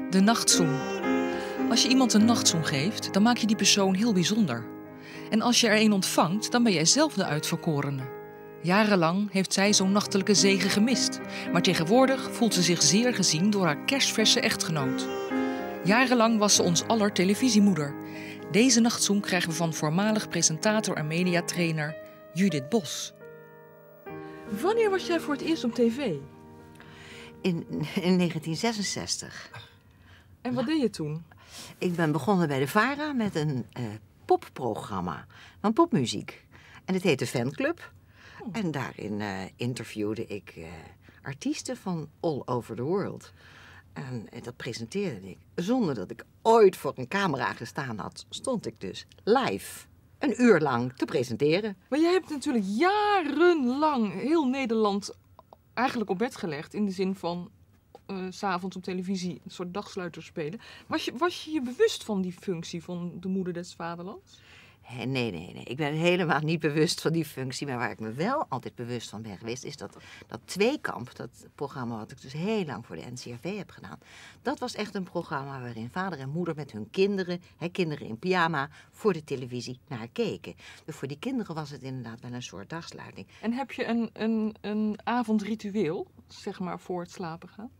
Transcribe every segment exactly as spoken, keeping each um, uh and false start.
De nachtzoen. Als je iemand een nachtzoen geeft, dan maak je die persoon heel bijzonder. En als je er een ontvangt, dan ben jij zelf de uitverkorene. Jarenlang heeft zij zo'n nachtelijke zegen gemist. Maar tegenwoordig voelt ze zich zeer gezien door haar kerstverse echtgenoot. Jarenlang was ze ons aller televisiemoeder. Deze nachtzoen krijgen we van voormalig presentator en mediatrainer Judith Bos. Wanneer was jij voor het eerst op tv? In, in negentien zesenzestig. En wat deed je toen? Ik ben begonnen bij de VARA met een uh, popprogramma van popmuziek. En het heette Fanclub. Oh. En daarin uh, interviewde ik uh, artiesten van all over the world. En uh, dat presenteerde ik. Zonder dat ik ooit voor een camera gestaan had, stond ik dus live een uur lang te presenteren. Maar jij hebt natuurlijk jarenlang heel Nederland eigenlijk op bed gelegd. In de zin van uh, 's avonds op televisie een soort dagsluiter spelen. Was je, was je je bewust van die functie van de moeder des vaderlands? Nee, nee, nee. Ik ben helemaal niet bewust van die functie. Maar waar ik me wel altijd bewust van ben geweest, is dat, dat Tweekamp, dat programma wat ik dus heel lang voor de N C R V heb gedaan. Dat was echt een programma waarin vader en moeder met hun kinderen, hè, kinderen in pyjama, voor de televisie naar keken. Dus voor die kinderen was het inderdaad wel een soort dagsluiting. En heb je een, een, een avondritueel, zeg maar, voor het slapen gaan?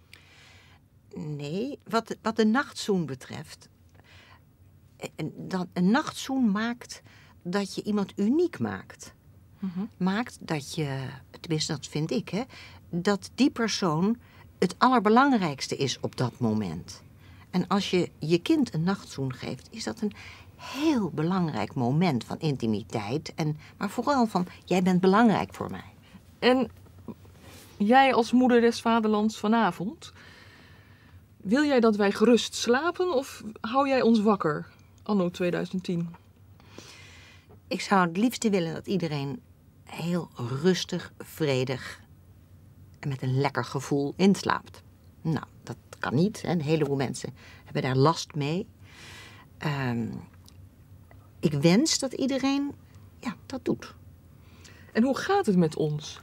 Nee, wat, wat de nachtzoen betreft. Een, dat, een nachtzoen maakt dat je iemand uniek maakt. Mm-hmm. Maakt dat je, tenminste dat vind ik, hè, dat die persoon het allerbelangrijkste is op dat moment. En als je je kind een nachtzoen geeft, is dat een heel belangrijk moment van intimiteit. En, maar vooral van, jij bent belangrijk voor mij. En jij als moeder des vaderlands vanavond, wil jij dat wij gerust slapen of hou jij ons wakker? Anno twintig tien. Ik zou het liefste willen dat iedereen heel rustig, vredig en met een lekker gevoel inslaapt. Nou, dat kan niet. Hè. Een heleboel mensen hebben daar last mee. Um, ik wens dat iedereen ja, dat doet. En hoe gaat het met ons?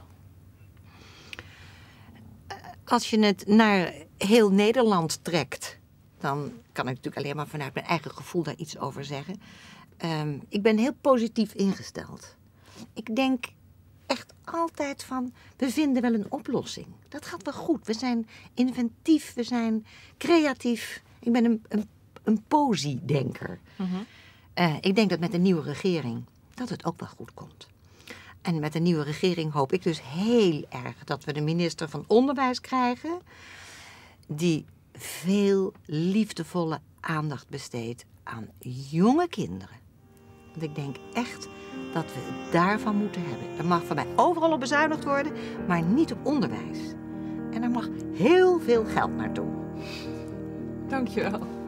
Als je het naar heel Nederland trekt, dan kan ik natuurlijk alleen maar vanuit mijn eigen gevoel daar iets over zeggen. Um, ik ben heel positief ingesteld. Ik denk echt altijd van, we vinden wel een oplossing. Dat gaat wel goed. We zijn inventief, we zijn creatief. Ik ben een, een, een posie-denker. Mm-hmm. Uh, ik denk dat met een nieuwe regering dat het ook wel goed komt. En met een nieuwe regering hoop ik dus heel erg dat we de minister van Onderwijs krijgen, die veel liefdevolle aandacht besteedt aan jonge kinderen. Want ik denk echt dat we het daarvan moeten hebben. Er mag van mij overal op bezuinigd worden, maar niet op onderwijs. En er mag heel veel geld naartoe. Dank je wel.